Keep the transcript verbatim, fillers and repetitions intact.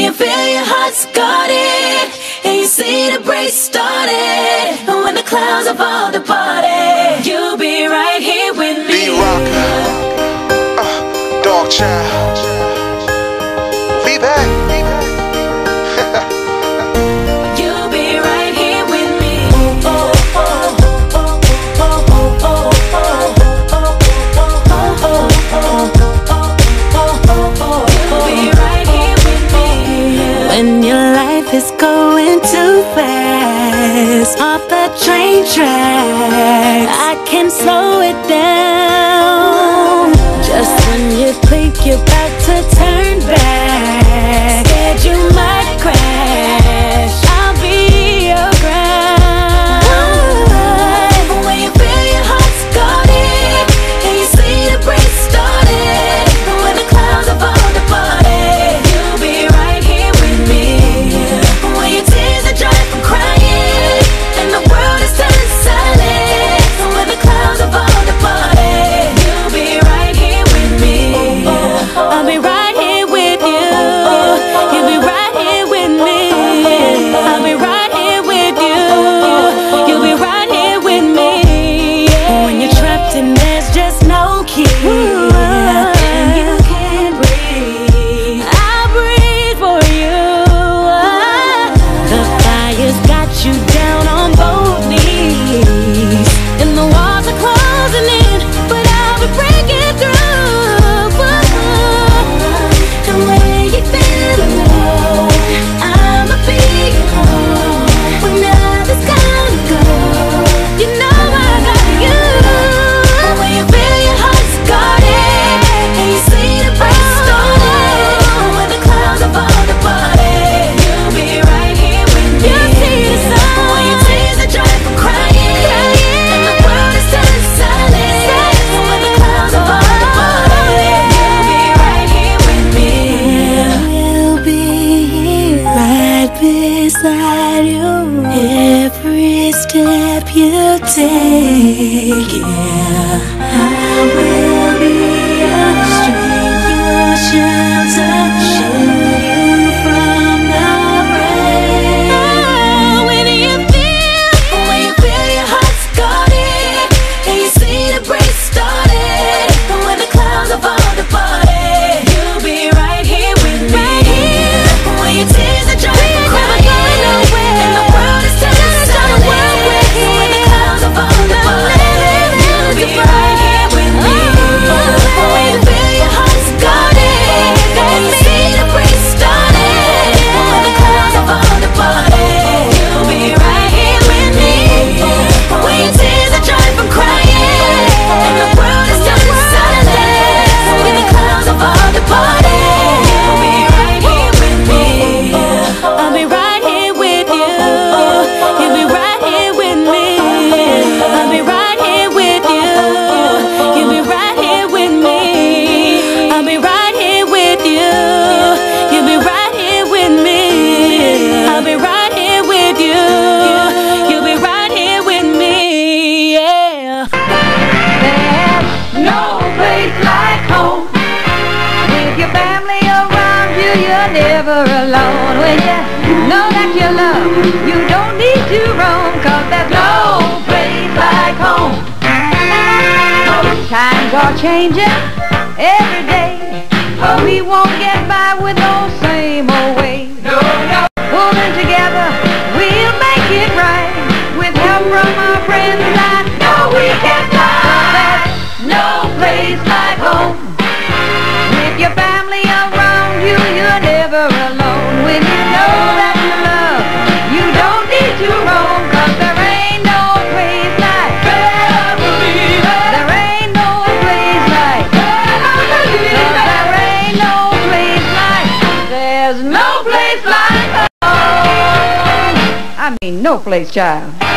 you feel your heart's guarded, and you see the break started, and when the clouds have all departed, you'll be right here with me. B-Rocker, uh, Dog Child, we back. You'll be right here with me. Oh, oh, oh, oh, oh, oh, oh, oh, oh, oh, oh, oh. You'll be right here with me. When your life is going too fast off the train tracks, I can slow it down. Just when you think you're about to turn back, scared you might crash, I'll be your ground. When you feel your heart's guarded, and you see the break started, when the clouds have all departed, you'll be right here with me. When your tears are dry from crying, and the world is turning silent, when the clouds have all departed, you'll be right here with me. I'll be right here with you. You'll be right here with me. I'll be right here with you. You'll be right here with me. When you're trapped and there's just no key, and you can't breathe, I'll breathe for you. The fire's got you down on both knees, and the walls are closing in, but I'll be breaking through. And when you feel alone, I'ma be your home. When others gonna go, you know I got you. When you feel your heart's guarded, and you see the break started, when the clouds have all departed, you'll be right here with me. You'll see the sun. When your tears are dry from crying, and the world is turning silent, when the clouds have all departed, you'll be right here with me. We'll be right beside you every step you take. Yeah, I will be your strength, your shelter, shield you from the rain. Oh, when you feel, when you feel your heart's guarded, and you see the break started, and when the clouds have all departed, you'll be right here with me. When your tears are dry from crying, and the world is turning silent, when the clouds have all departed, you'll be right here with me. When you feel your heart's guarded, and you see the break started, when the clouds have all departed, you'll be right here with me. When your tears are dry from crying, and the world is turning silent, when the clouds have all departed, you'll be right here with me. I'll be right here with you. You'll be right here with me. I'll be right here with you. You'll be right here with me. I'll be right here with you. You'll be right here with me. I'll be right here with you. You'll be right here with me. Yeah. There's no place like home. With your family around you, you're never alone. When you know that you love, you don't need to roam, 'cause there's no place like home. Times are changing every day, but we won't get by with those same old ways. No, no. Pulling together, we'll make it right. With help from our friends, I know we can fly. There's no place like home. With your family around you, you're never alone. When you know that you love, you don't need to roam, 'cause there ain't no place like family. There ain't no place like family. 'Cause there ain't no place like, there's no place like home. I mean, no place, child.